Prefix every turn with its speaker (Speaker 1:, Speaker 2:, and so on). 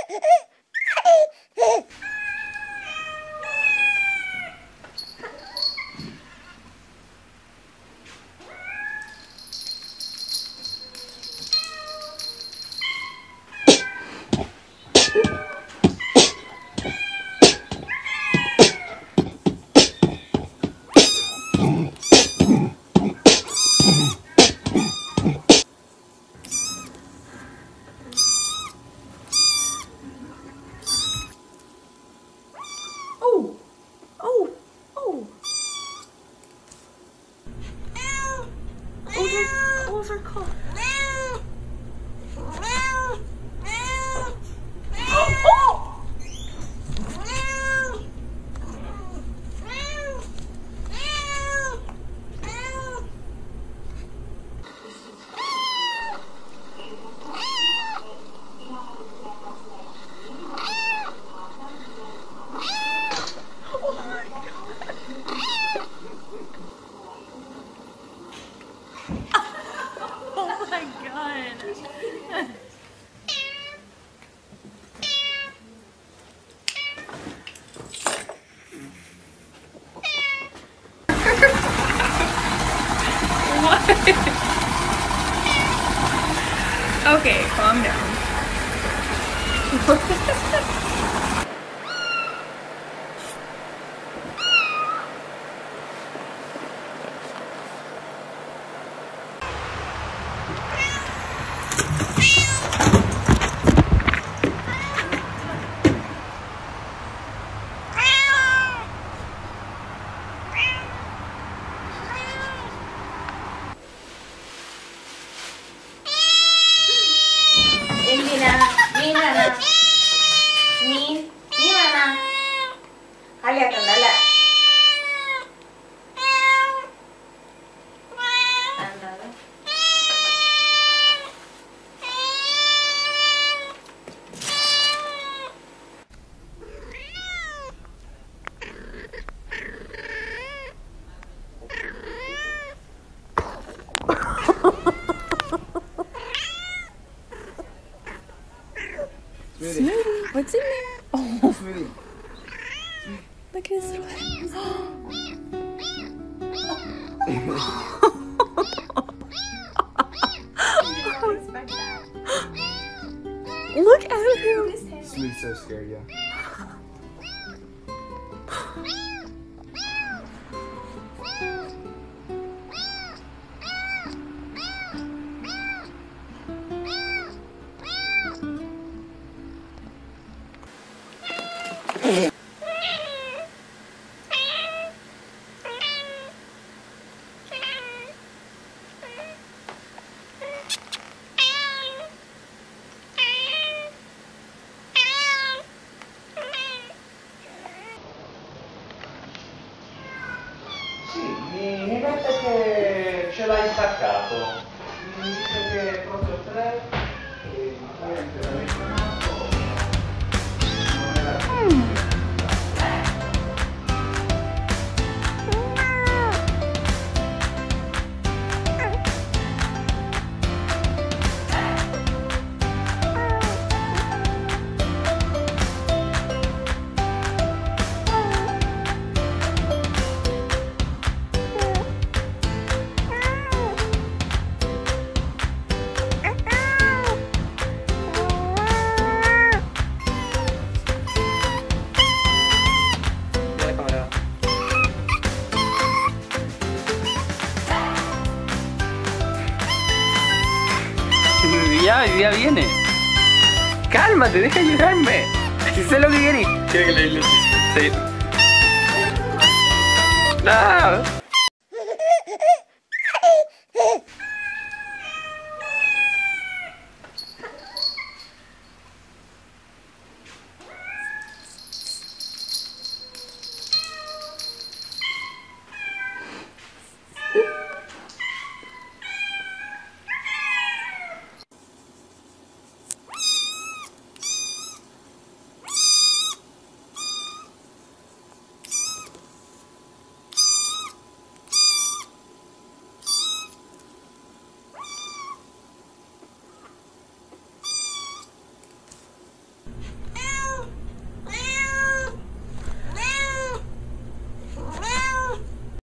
Speaker 1: Claws are caught.
Speaker 2: Okay, calm down.
Speaker 1: Ni mana? Kalian kendala. Kendala.
Speaker 2: Smoothie, what's in there? Oh,
Speaker 3: Smoothie.
Speaker 2: Look at his little head. Look at him.
Speaker 3: Smoothie's so scared, yeah.
Speaker 4: Sì, mi mette che ce l'hai staccato. Mi dice che è proprio 3 e niente, veramente nato. Non era
Speaker 5: Ya viene. Cálmate, deja ayudarme. Si sé lo que querís. ¿Quieres que le Sí. No.